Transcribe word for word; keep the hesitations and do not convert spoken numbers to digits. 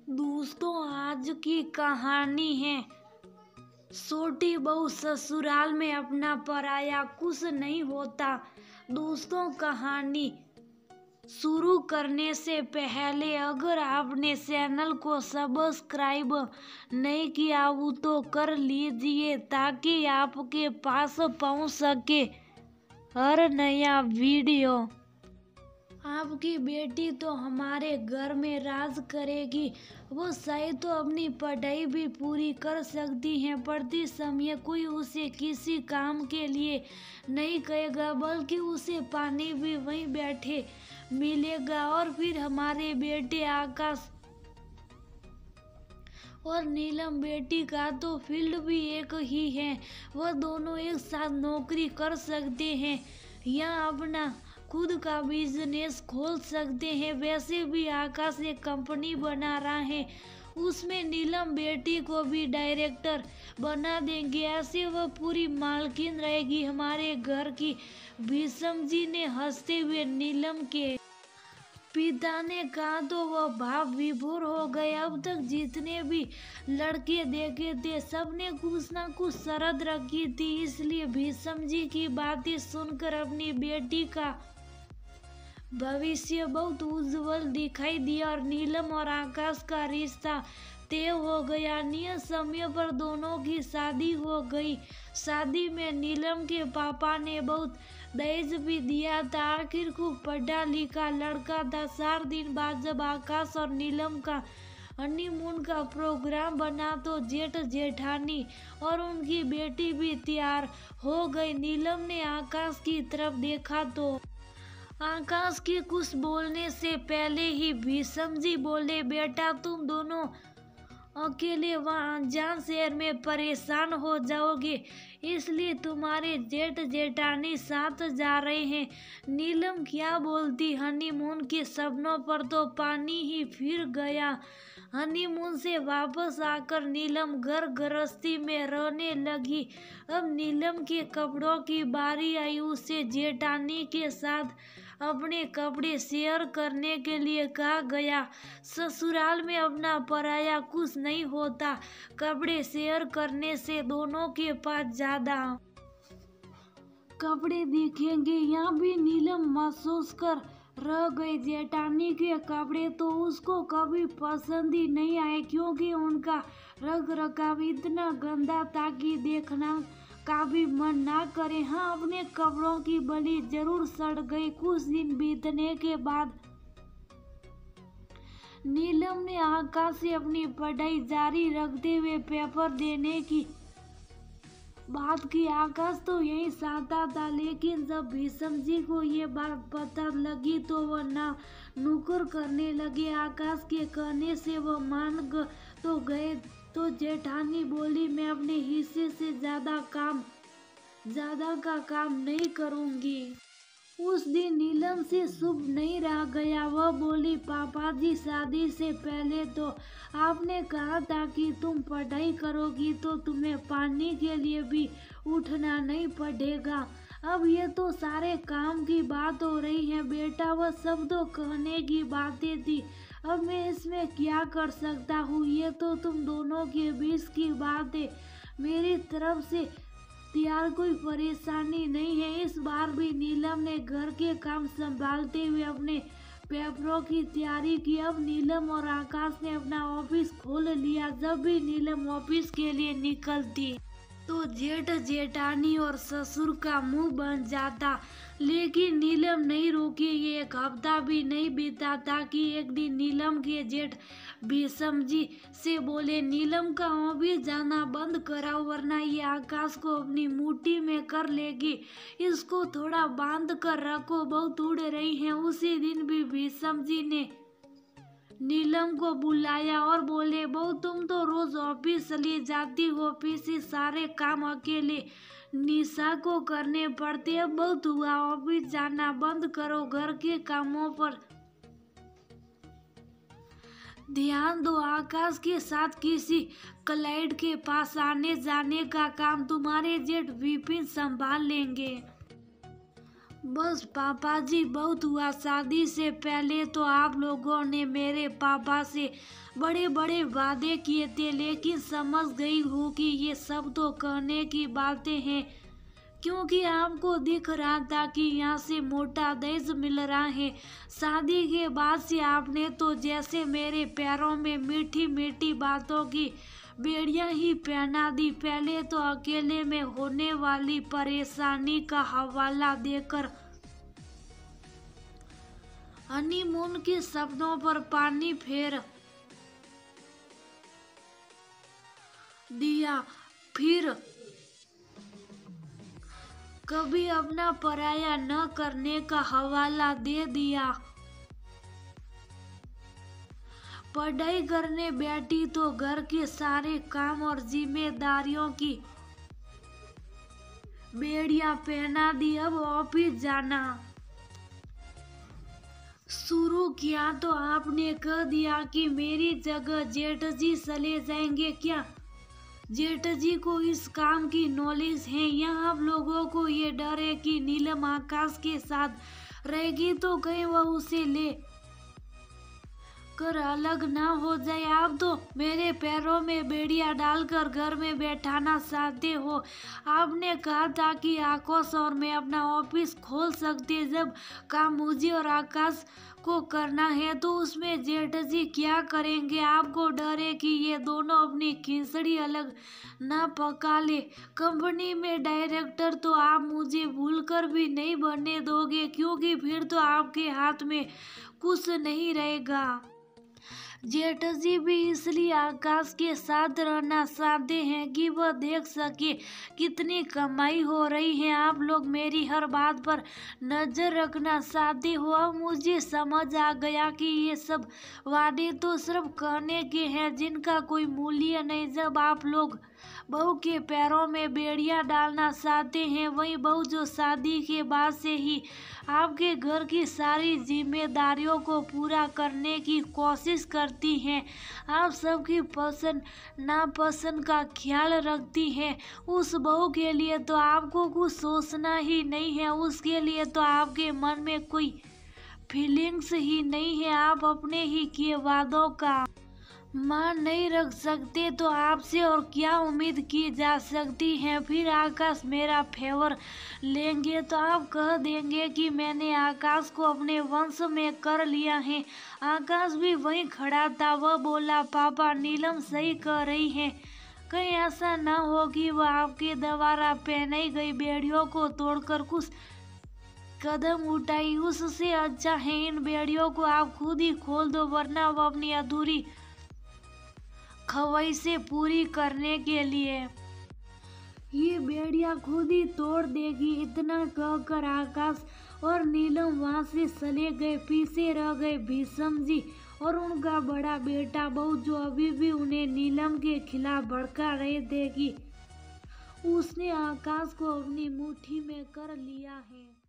दोस्तों, आज की कहानी है छोटी बहू ससुराल में अपना पराया कुछ नहीं होता। दोस्तों, कहानी शुरू करने से पहले अगर आपने चैनल को सब्सक्राइब नहीं किया हो तो कर लीजिए ताकि आपके पास पहुंच सके हर नया वीडियो। आपकी बेटी तो हमारे घर में राज करेगी। वो शायद तो अपनी पढ़ाई भी पूरी कर सकती है, प्रति समय कोई उसे किसी काम के लिए नहीं कहेगा, बल्कि उसे पानी भी वहीं बैठे मिलेगा। और फिर हमारे बेटे आकाश और नीलम बेटी का तो फील्ड भी एक ही है। वह दोनों एक साथ नौकरी कर सकते हैं या अपना खुद का बिजनेस खोल सकते हैं। वैसे भी आकाश एक कंपनी बना रहा है, उसमें नीलम बेटी को भी डायरेक्टर बना देंगे। ऐसे वह पूरी मालकिन रहेगी हमारे घर की। भीषम जी ने हंसते हुए नीलम के पिता ने कहा तो वह भाव विभोर हो गए। अब तक जितने भी लड़के देखे थे सबने कुछ ना कुछ शर्त रखी थी, इसलिए भीषम जी की बातें सुनकर अपनी बेटी का भविष्य बहुत उज्जवल दिखाई दिया और नीलम और आकाश का रिश्ता तय हो गया। नियत समय पर दोनों की शादी हो गई। शादी में नीलम के पापा ने बहुत दहेज भी दिया था। आखिर खूब पढ़ा लिखा लड़का था। चार दिन बाद जब आकाश और नीलम का हनीमून का प्रोग्राम बना तो जेठ जेठानी और उनकी बेटी भी तैयार हो गई। नीलम ने आकाश की तरफ देखा तो आकाश के कुछ बोलने से पहले ही भीषम जी बोले, बेटा तुम दोनों अकेले वहाँ अनजान शहर में परेशान हो जाओगे, इसलिए तुम्हारे जेठ जेठानी साथ जा रहे हैं। नीलम क्या बोलती, हनीमून के सपनों पर तो पानी ही फिर गया। हनीमून से वापस आकर नीलम घर गृहस्थी में रहने लगी। अब नीलम के कपड़ों की बारी आई। उसे जेठानी के साथ अपने कपड़े शेयर करने के लिए कहा गया। ससुराल में अपना पराया कुछ नहीं होता। कपड़े शेयर करने से दोनों के पास ज्यादा कपड़े दिखेंगे। यहाँ भी नीलम महसूस कर रह गई। जेठानी के कपड़े तो उसको कभी पसंद ही नहीं आए, क्योंकि उनका रंग रखाव इतना गंदा था कि देखना का भी मन ना करे। हाँ, अपने कपड़ों की बलि जरूर सड़ गई। कुछ दिन बीतने के बाद नीलम ने आकाश से अपनी पढ़ाई जारी रखते हुए पेपर देने की बात की। आकाश तो यही चाहता था, लेकिन जब भीषम जी को ये बात पता लगी तो वह ना नुकुर करने लगे। आकाश के कहने से वह मान ग, तो गए तो जेठानी बोली, मैं अपने हिस्से से ज्यादा काम ज्यादा का काम नहीं करूंगी। उस दिन नीलम से शुभ नहीं रह गया। वह बोली, पापा जी शादी से पहले तो आपने कहा था कि तुम पढ़ाई करोगी तो तुम्हें पानी के लिए भी उठना नहीं पड़ेगा। अब ये तो सारे काम की बात हो रही है बेटा, वह सब तो कहने की बातें थी। अब मैं इसमें क्या कर सकता हूँ, ये तो तुम दोनों के बीच की बात है। मेरी तरफ से तैयार कोई परेशानी नहीं है। इस बार भी नीलम ने घर के काम संभालते हुए अपने पेपरों की तैयारी की। अब नीलम और आकाश ने अपना ऑफिस खोल लिया। जब भी नीलम ऑफिस के लिए निकलती तो जेठ जेठानी और ससुर का मुंह बन जाता, लेकिन नीलम नहीं रुकी। एक हफ्ता भी नहीं बीता था कि एक दिन नीलम के जेठ भीषम जी से बोले, नीलम का ऑफिस जाना बंद कराओ वरना ये आकाश को अपनी मुट्ठी में कर लेगी। इसको थोड़ा बांध कर रखो, बहुत उड़ रही है। उसी दिन भी भीषम जी ने नीलम को बुलाया और बोले, बहू तुम तो रोज ऑफिस चली जाती हो, ऑफिस से सारे काम अकेले निशा को करने पड़ते। अब बहुत हुआ, ऑफिस जाना बंद करो, घर के कामों पर ध्यान दो। आकाश के साथ किसी क्लाइंट के पास आने जाने का काम तुम्हारे जेठ विपिन संभाल लेंगे। बस पापा जी, बहुत हुआ। शादी से पहले तो आप लोगों ने मेरे पापा से बड़े बड़े वादे किए थे, लेकिन समझ गई हूँ कि ये सब तो कहने की बातें हैं, क्योंकि आपको दिख रहा था कि यहाँ से मोटा दहेज मिल रहा है। शादी के बाद से आपने तो जैसे मेरे पैरों में मीठी मीठी बातों की बेड़ियां ही पहना दी। पहले तो अकेले में होने वाली परेशानी का हवाला देकर हनीमून के सपनों पर पानी फेर दिया, फिर कभी अपना पराया न करने का हवाला दे दिया। पढ़ाई करने बैठी तो घर के सारे काम और जिम्मेदारियों की बेड़ियां पहना दी। अब ऑफिस जाना शुरू किया तो आपने कह दिया कि मेरी जगह जेठ जी चले जाएंगे। क्या जेठ जी को इस काम की नॉलेज है, या आप लोगों को ये डर है कि नीलम आकाश के साथ रहेगी तो कहीं वह उसे ले कर अलग ना हो जाए? आप तो मेरे पैरों में बेड़ियां डालकर घर में बैठाना चाहते हो। आपने कहा था कि आकाश और मैं अपना ऑफिस खोल सकते, जब काम मुझे और आकाश को करना है तो उसमें जेठ जी क्या करेंगे? आपको डर है कि ये दोनों अपनी खिचड़ी अलग ना पका ले। कंपनी में डायरेक्टर तो आप मुझे भूलकर भी नहीं बनने दोगे, क्योंकि फिर तो आपके हाथ में कुछ नहीं रहेगा। जेठ जी भी इसलिए आकाश के साथ रहना चाहते हैं कि वह देख सके कितनी कमाई हो रही है। आप लोग मेरी हर बात पर नजर रखना चाहते हो। अब मुझे समझ आ गया कि ये सब वादे तो सिर्फ कहने के हैं, जिनका कोई मूल्य नहीं। जब आप लोग बहू के पैरों में बेड़ियां डालना चाहते हैं, वही बहू जो शादी के बाद से ही आपके घर की सारी जिम्मेदारियों को पूरा करने की कोशिश करती हैं, आप सबकी पसंद नापसंद का ख्याल रखती हैं, उस बहू के लिए तो आपको कुछ सोचना ही नहीं है। उसके लिए तो आपके मन में कोई फीलिंग्स ही नहीं है। आप अपने ही किए वादों का मान नहीं रख सकते तो आपसे और क्या उम्मीद की जा सकती है? फिर आकाश मेरा फेवर लेंगे तो आप कह देंगे कि मैंने आकाश को अपने वंश में कर लिया है। आकाश भी वहीं खड़ा था, वह बोला, पापा नीलम सही कह रही है। कहीं ऐसा ना हो कि वह आपके द्वारा पहनाई गई बेड़ियों को तोड़कर कुछ कदम उठाई। उससे अच्छा है इन बेड़ियों को आप खुद ही खोल दो, वरना वह अपनी अधूरी ख्वाहिशें पूरी करने के लिए ये बेड़ियां खुद ही तोड़ देगी। इतना कहकर आकाश और नीलम वहां से चले गए। पीछे रह गए भीष्म जी और उनका बड़ा बेटा बहू, जो अभी भी उन्हें नीलम के खिलाफ भड़का रहे थे कि उसने आकाश को अपनी मुट्ठी में कर लिया है।